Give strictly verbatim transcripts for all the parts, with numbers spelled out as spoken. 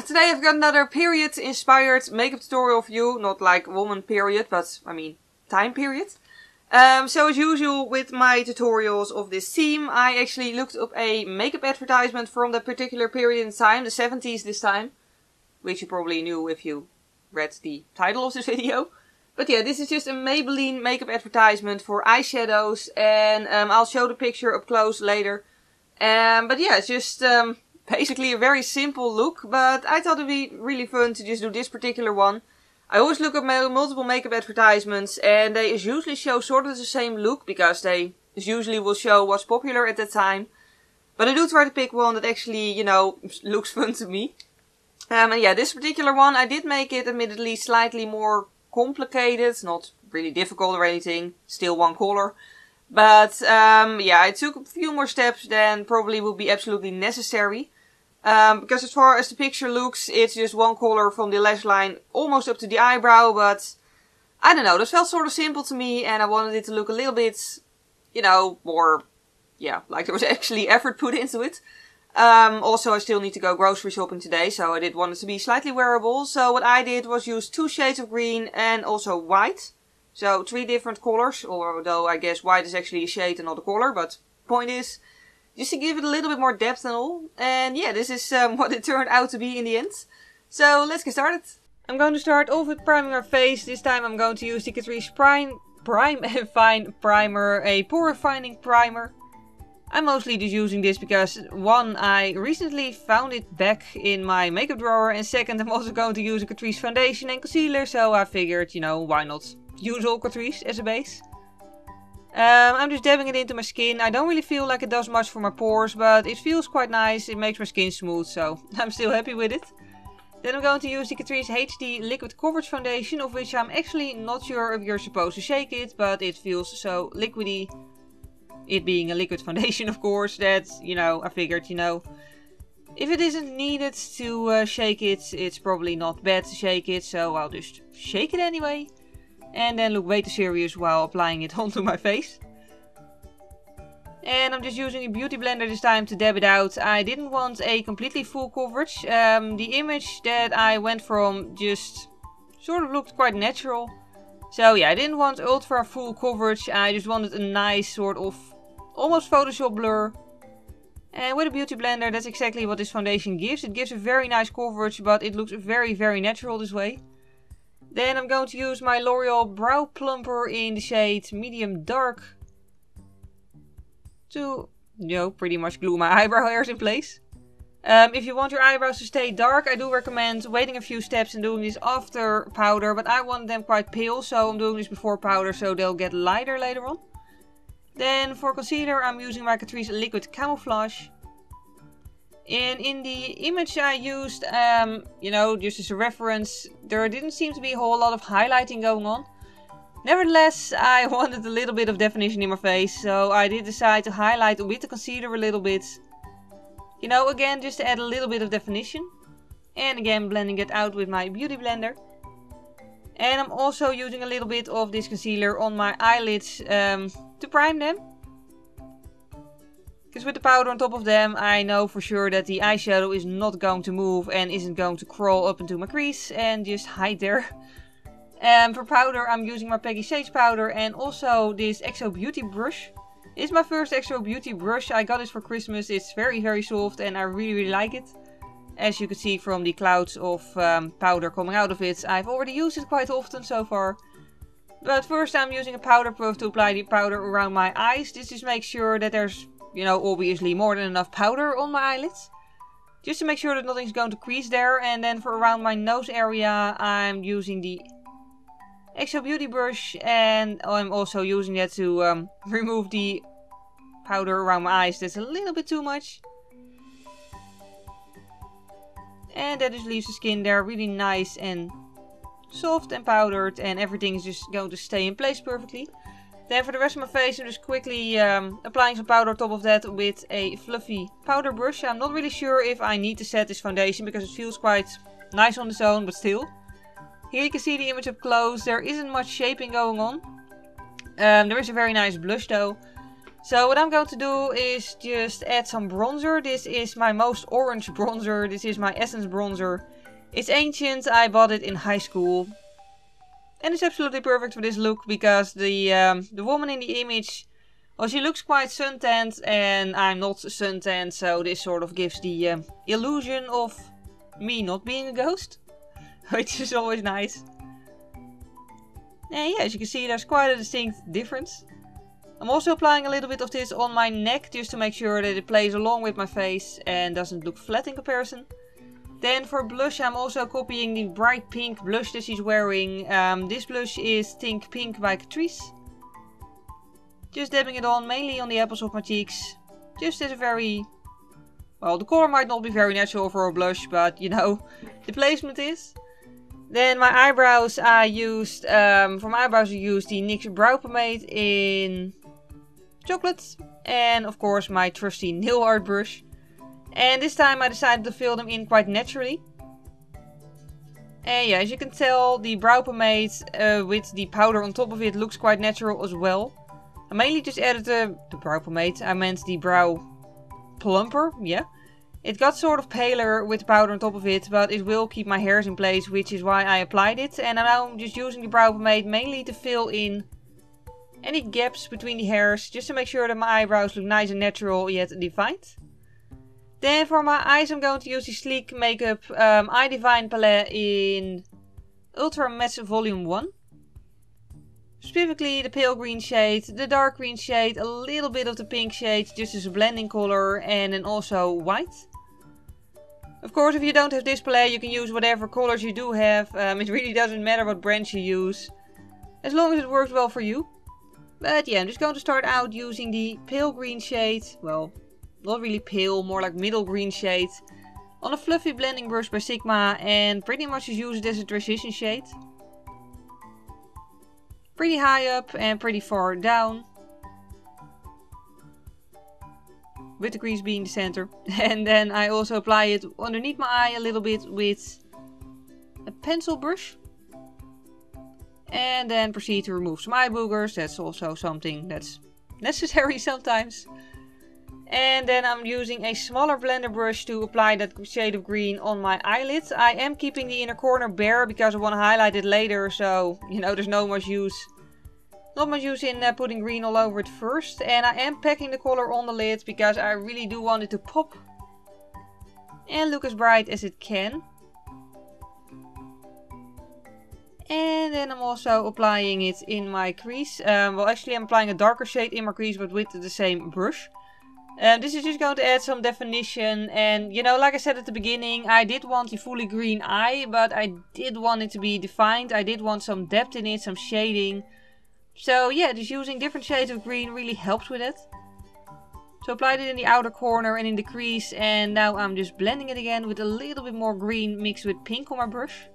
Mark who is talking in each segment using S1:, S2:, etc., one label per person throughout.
S1: today I've got another period inspired makeup tutorial for you. Not like woman period, but I mean time period. Um, so as usual with my tutorials of this theme, I actually looked up a makeup advertisement from that particular period in time, the seventies this time. Which you probably knew if you read the title of this video. But yeah, this is just a Maybelline makeup advertisement for eyeshadows, and um, I'll show the picture up close later. Um, but yeah, it's just um, basically a very simple look, but I thought it'd be really fun to just do this particular one. I always look up multiple makeup advertisements, and they usually show sort of the same look, because they usually will show what's popular at that time. But I do try to pick one that actually, you know, looks fun to me. Um, and yeah, this particular one, I did make it admittedly slightly more complicated, not really difficult or anything, still one color. But um, yeah, I took a few more steps than probably would be absolutely necessary. Um, because as far as the picture looks, it's just one color from the lash line almost up to the eyebrow, but I don't know, this felt sort of simple to me and I wanted it to look a little bit, you know, more, yeah, like there was actually effort put into it. Um, also, I still need to go grocery shopping today, so I did want it to be slightly wearable. So what I did was use two shades of green and also white. So three different colors, although I guess white is actually a shade and not a color. But point is, just to give it a little bit more depth and all. And yeah, this is um, what it turned out to be in the end. So let's get started. I'm going to start off with priming our face. This time I'm going to use the Catrice Prime, Prime and Fine Primer, a pore refining primer. I'm mostly just using this because, one, I recently found it back in my makeup drawer, and second, I'm also going to use a Catrice foundation and concealer, so I figured, you know, why not use all Catrice as a base. Um, I'm just dabbing it into my skin. I don't really feel like it does much for my pores, but it feels quite nice, it makes my skin smooth, so I'm still happy with it. Then I'm going to use the Catrice H D Liquid Coverage Foundation, of which I'm actually not sure if you're supposed to shake it, but it feels so liquidy. It being a liquid foundation, of course, that, you know, I figured, you know, if it isn't needed to uh, shake it, it's probably not bad to shake it, so I'll just shake it anyway. And then look way too serious while applying it onto my face. And I'm just using a beauty blender this time to dab it out. I didn't want a completely full coverage. Um, the image that I went from just sort of looked quite natural. So yeah, I didn't want ultra full coverage, I just wanted a nice sort of almost Photoshop blur. And with a beauty blender, that's exactly what this foundation gives. It gives a very nice coverage, but it looks very, very natural this way. Then I'm going to use my L'Oreal Brow Plumper in the shade Medium Dark to, you know, pretty much glue my eyebrow hairs in place. Um, if you want your eyebrows to stay dark, I do recommend waiting a few steps and doing this after powder, but I want them quite pale, so I'm doing this before powder so they'll get lighter later on. Then for concealer, I'm using my Catrice Liquid Camouflage. And in the image I used, um, you know, just as a reference, there didn't seem to be a whole lot of highlighting going on. Nevertheless, I wanted a little bit of definition in my face, so I did decide to highlight with the concealer a little bit. You know, again, just to add a little bit of definition. And again, blending it out with my beauty blender. And I'm also using a little bit of this concealer on my eyelids um, to prime them. Because with the powder on top of them, I know for sure that the eyeshadow is not going to move and isn't going to crawl up into my crease and just hide there. And for powder, I'm using my Peggy Sage powder and also this X O Beauty brush. It's my first X O Beauty brush. I got this for Christmas. It's very, very soft and I really, really like it. As you can see from the clouds of um, powder coming out of it, I've already used it quite often so far. But first I'm using a powder puff to apply the powder around my eyes. This just makes sure that there's, you know, obviously more than enough powder on my eyelids. Just to make sure that nothing's going to crease there. And then for around my nose area, I'm using the X O Beauty brush. And I'm also using that to um, remove the powder around my eyes. That's a little bit too much. And that just leaves the skin there really nice and soft and powdered, and everything is just going to stay in place perfectly. Then for the rest of my face, I'm just quickly um, applying some powder on top of that with a fluffy powder brush. I'm not really sure if I need to set this foundation because it feels quite nice on its own, but still. Here you can see the image up close. There isn't much shaping going on. Um, there is a very nice blush though. So what I'm going to do is just add some bronzer. This is my most orange bronzer. This is my Essence bronzer. It's ancient. I bought it in high school. And it's absolutely perfect for this look because the um, the woman in the image, well, she looks quite suntanned and I'm not suntanned. So this sort of gives the uh, illusion of me not being a ghost. Which is always nice. And yeah, as you can see, there's quite a distinct difference. I'm also applying a little bit of this on my neck just to make sure that it plays along with my face and doesn't look flat in comparison. Then for blush, I'm also copying the bright pink blush that she's wearing. Um, this blush is Think Pink by Catrice. Just dabbing it on mainly on the apples of my cheeks. Just as a very... Well, the color might not be very natural for a blush, but you know, the placement is. Then my eyebrows, I used, um, for my eyebrows I used the N Y X Brow Pomade in chocolate. And of course my trusty nail art brush. And this time I decided to fill them in quite naturally. And yeah, as you can tell, the brow pomade uh, with the powder on top of it looks quite natural as well. I mainly just added the, the brow pomade, I meant the brow plumper, yeah. It got sort of paler with the powder on top of it, but it will keep my hairs in place, which is why I applied it. And now I'm just using the brow pomade mainly to fill in any gaps between the hairs, just to make sure that my eyebrows look nice and natural yet defined. Then for my eyes I'm going to use the Sleek Makeup um, Eye Divine palette in Ultra Matte Volume one. Specifically the pale green shade, the dark green shade, a little bit of the pink shade just as a blending color, and then also white. Of course, if you don't have this palette you can use whatever colors you do have. Um, it really doesn't matter what brand you use, as long as it works well for you. But yeah, I'm just going to start out using the pale green shade, well, not really pale, more like middle green shade, on a fluffy blending brush by Sigma, and pretty much just use it as a transition shade. Pretty high up and pretty far down, with the crease being the center. And then I also apply it underneath my eye a little bit with a pencil brush. And then proceed to remove some eye boogers. That's also something that's necessary sometimes. And then I'm using a smaller blender brush to apply that shade of green on my eyelids. I am keeping the inner corner bare because I want to highlight it later. So, you know, there's no much use. Not much use in uh, putting green all over it first. And I am packing the color on the lid because I really do want it to pop and look as bright as it can. And then I'm also applying it in my crease. Um, well, actually I'm applying a darker shade in my crease, but with the same brush. Um, this is just going to add some definition, and you know, like I said at the beginning, I did want the fully green eye, but I did want it to be defined. I did want some depth in it, some shading. So yeah, just using different shades of green really helps with it. So I applied it in the outer corner and in the crease, and now I'm just blending it again with a little bit more green mixed with pink on my brush.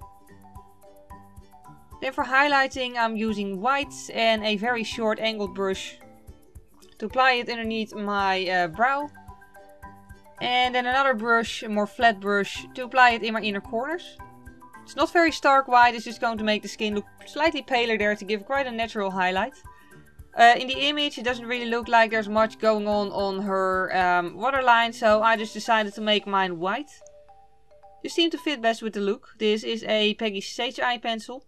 S1: Then for highlighting I'm using white and a very short angled brush to apply it underneath my uh, brow. And then another brush, a more flat brush, to apply it in my inner corners. It's not very stark white, it's just going to make the skin look slightly paler there to give quite a natural highlight. Uh, in the image it doesn't really look like there's much going on on her um, waterline, so I just decided to make mine white. This seemed to fit best with the look. This is a Peggy Sage eye pencil.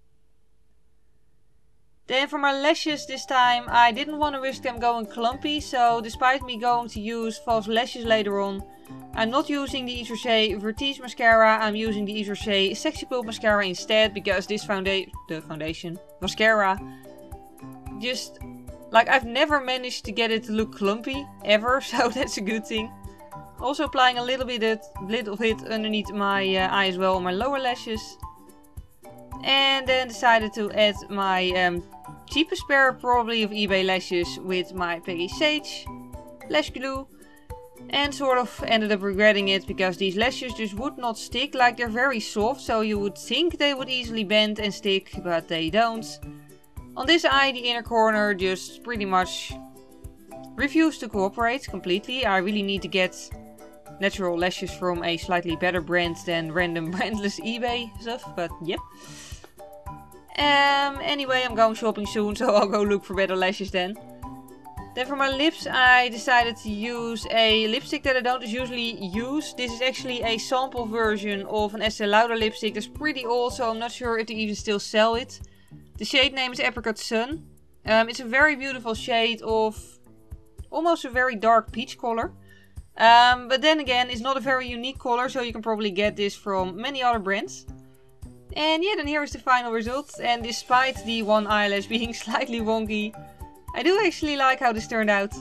S1: Then for my lashes this time, I didn't want to risk them going clumpy, so despite me going to use false lashes later on, I'm not using the Yves Rocher Vertige mascara, I'm using the Yves Rocher Sexy Pulp mascara instead, because this founda the foundation, mascara, just, like, I've never managed to get it to look clumpy, ever, so that's a good thing. Also applying a little bit, it, bit of it underneath my uh, eye as well on my lower lashes. And then decided to add my um, cheapest pair probably of eBay lashes with my Peggy Sage lash glue. And sort of ended up regretting it because these lashes just would not stick. Like, they're very soft, so you would think they would easily bend and stick, but they don't. On this eye, the inner corner just pretty much refused to cooperate completely. I really need to get natural lashes from a slightly better brand than random brandless eBay stuff, but yep. Um, anyway, I'm going shopping soon, so I'll go look for better lashes then. Then for my lips, I decided to use a lipstick that I don't usually use. This is actually a sample version of an Estee Lauder lipstick that's pretty old, so I'm not sure if they even still sell it. The shade name is Apricot Sun. Um, it's a very beautiful shade of almost a very dark peach color. Um, but then again, it's not a very unique color, so you can probably get this from many other brands. And yeah, then here is the final result. And despite the one eyelash being slightly wonky, I do actually like how this turned out.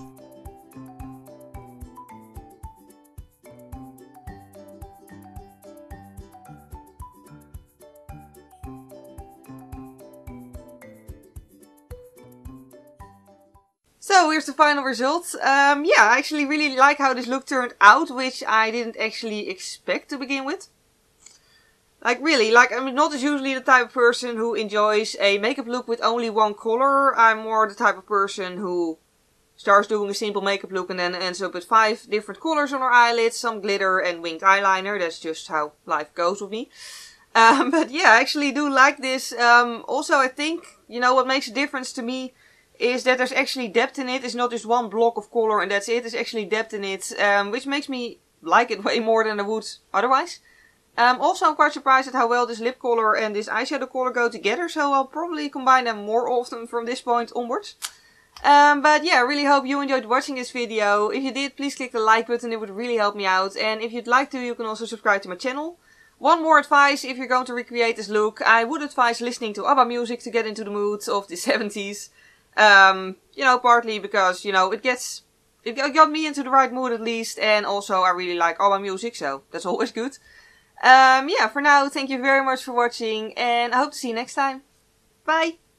S1: So here's the final result. Um, yeah, I actually really like how this look turned out, which I didn't actually expect to begin with. Like really, like I'm not usually the type of person who enjoys a makeup look with only one color. I'm more the type of person who starts doing a simple makeup look and then ends up with five different colors on her eyelids, some glitter and winged eyeliner. That's just how life goes with me. Um, but yeah, I actually do like this. Um, also, I think, you know, what makes a difference to me is that there's actually depth in it. It's not just one block of color and that's it. There's actually depth in it, um, which makes me like it way more than I would otherwise. Um, also, I'm quite surprised at how well this lip color and this eyeshadow color go together, so I'll probably combine them more often from this point onwards. Um, but yeah, I really hope you enjoyed watching this video. If you did, please click the like button, it would really help me out. And if you'd like to, you can also subscribe to my channel. One more advice, if you're going to recreate this look, I would advise listening to ABBA music to get into the mood of the seventies. Um, you know, partly because, you know, it gets, it got me into the right mood at least, and also I really like ABBA music, so that's always good. Um, yeah, for now, thank you very much for watching, and I hope to see you next time. Bye!